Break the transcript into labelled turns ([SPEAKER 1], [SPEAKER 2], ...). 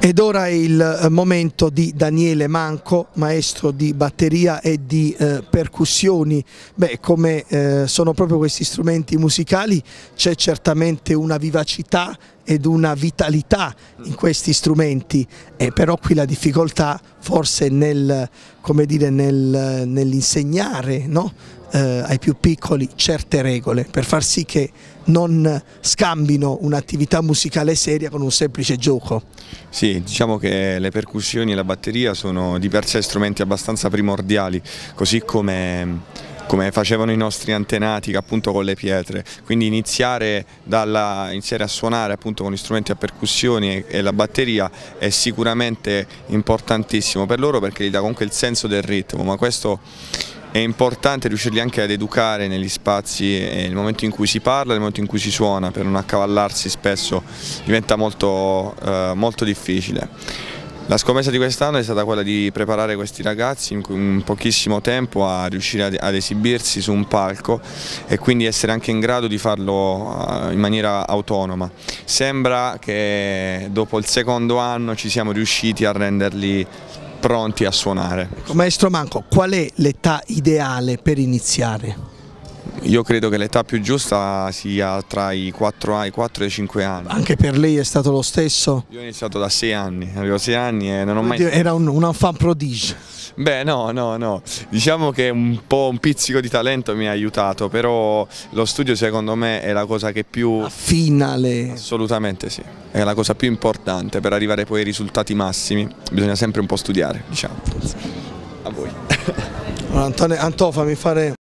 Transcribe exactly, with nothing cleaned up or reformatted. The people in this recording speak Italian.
[SPEAKER 1] Ed ora è il momento di Daniele Manco, maestro di batteria e di eh, percussioni. Beh, come eh, sono proprio questi strumenti musicali, c'è certamente una vivacità ed una vitalità in questi strumenti, e però qui la difficoltà forse nel, come dire, nel, nell'insegnare, no? eh, ai più piccoli certe regole per far sì che non scambino un'attività musicale seria con un semplice gioco.
[SPEAKER 2] Sì, diciamo che le percussioni e la batteria sono di per sé strumenti abbastanza primordiali, così come come facevano i nostri antenati, appunto con le pietre. Quindi iniziare, dalla, iniziare a suonare appunto con gli strumenti a percussioni e, e la batteria è sicuramente importantissimo per loro, perché gli dà comunque il senso del ritmo, ma questo è importante riuscirli anche ad educare negli spazi, e nel momento in cui si parla, nel momento in cui si suona, per non accavallarsi spesso diventa molto, eh, molto difficile. La scommessa di quest'anno è stata quella di preparare questi ragazzi in pochissimo tempo a riuscire ad, ad esibirsi su un palco e quindi essere anche in grado di farlo in maniera autonoma. Sembra che dopo il secondo anno ci siamo riusciti a renderli pronti a suonare.
[SPEAKER 1] Maestro Manco, qual è l'età ideale per iniziare?
[SPEAKER 2] Io credo che l'età più giusta sia tra i quattro e i cinque anni.
[SPEAKER 1] Anche per lei è stato lo stesso?
[SPEAKER 2] Io ho iniziato da sei anni, avevo sei anni e non ho mai...
[SPEAKER 1] Era un, un enfant prodige?
[SPEAKER 2] Beh, no, no, no, diciamo che un po' un pizzico di talento mi ha aiutato, però lo studio secondo me è la cosa che più...
[SPEAKER 1] affina le...
[SPEAKER 2] Assolutamente sì, è la cosa più importante per arrivare poi ai risultati massimi, bisogna sempre un po' studiare, diciamo. A voi.
[SPEAKER 1] Antonio, Antò, fammi fare...